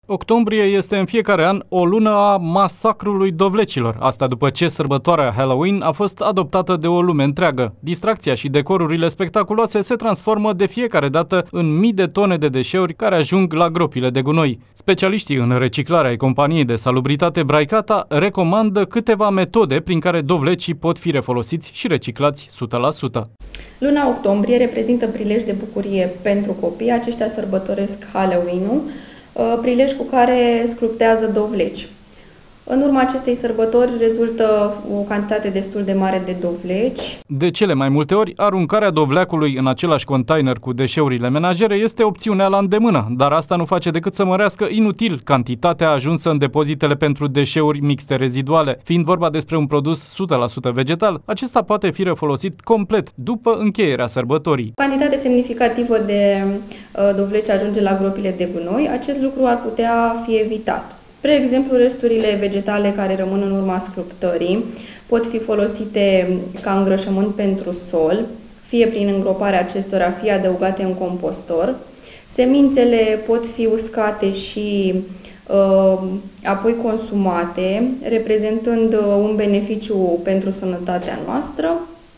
Octombrie este în fiecare an o lună a masacrului dovlecilor. Asta după ce sărbătoarea Halloween a fost adoptată de o lume întreagă. Distracția și decorurile spectaculoase se transformă de fiecare dată în mii de tone de deșeuri care ajung la gropile de gunoi. Specialiștii în reciclarea companiei de salubritate Braicata recomandă câteva metode prin care dovlecii pot fi refolosiți și reciclați 100%. Luna octombrie reprezintă prilej de bucurie pentru copii. Aceștia sărbătoresc Halloween-ul, prilej cu care sculptează dovleci. În urma acestei sărbători rezultă o cantitate destul de mare de dovleci. De cele mai multe ori, aruncarea dovleacului în același container cu deșeurile menajere este opțiunea la îndemână, dar asta nu face decât să mărească inutil cantitatea ajunsă în depozitele pentru deșeuri mixte reziduale. Fiind vorba despre un produs 100% vegetal, acesta poate fi refolosit complet după încheierea sărbătorii. O cantitate semnificativă de dovleci ajunge la gropile de gunoi. Acest lucru ar putea fi evitat. Spre exemplu, resturile vegetale care rămân în urma sculptării pot fi folosite ca îngrășământ pentru sol, fie prin îngroparea acestora, fie adăugate în compostor. Semințele pot fi uscate și apoi consumate, reprezentând un beneficiu pentru sănătatea noastră.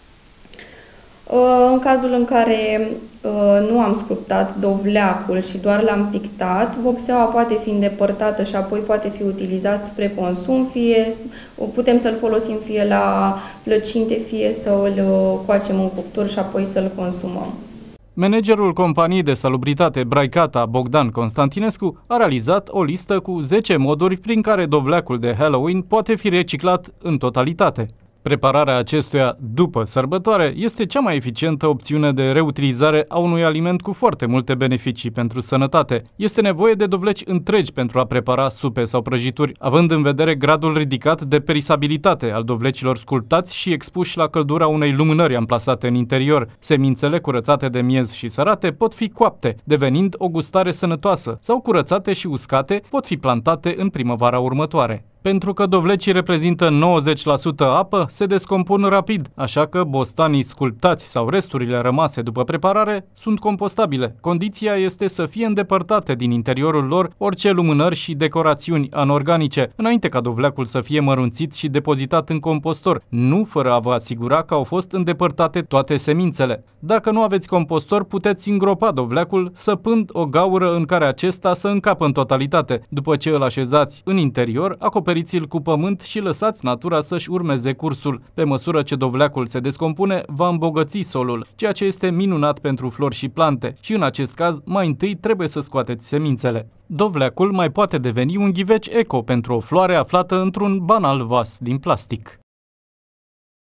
În cazul în care nu am sculptat dovleacul și doar l-am pictat, vopseaua poate fi îndepărtată și apoi poate fi utilizat spre consum, fie putem să-l folosim fie la plăcinte, fie să îl coacem în cuptor și apoi să-l consumăm. Managerul companiei de salubritate Braicata, Bogdan Constantinescu, a realizat o listă cu 10 moduri prin care dovleacul de Halloween poate fi reciclat în totalitate. Prepararea acestuia după sărbătoare este cea mai eficientă opțiune de reutilizare a unui aliment cu foarte multe beneficii pentru sănătate. Este nevoie de dovleci întregi pentru a prepara supe sau prăjituri, având în vedere gradul ridicat de perisabilitate al dovlecilor sculptați și expuși la căldura unei lumânări amplasate în interior. Semințele curățate de miez și sărate pot fi coapte, devenind o gustare sănătoasă, sau curățate și uscate pot fi plantate în primăvara următoare. Pentru că dovlecii reprezintă 90% apă, se descompun rapid, așa că bostanii sculptați sau resturile rămase după preparare sunt compostabile. Condiția este să fie îndepărtate din interiorul lor orice lumânări și decorațiuni anorganice, înainte ca dovleacul să fie mărunțit și depozitat în compostor, nu fără a vă asigura că au fost îndepărtate toate semințele. Dacă nu aveți compostor, puteți îngropa dovleacul săpând o gaură în care acesta să încapă în totalitate. După ce îl așezați în interior, acoperiți-l cu pământ și lăsați natura să-și urmeze cursul. Pe măsură ce dovleacul se descompune, va îmbogăți solul, ceea ce este minunat pentru flori și plante. Și în acest caz, mai întâi trebuie să scoateți semințele. Dovleacul mai poate deveni un ghiveci eco pentru o floare aflată într-un banal vas din plastic.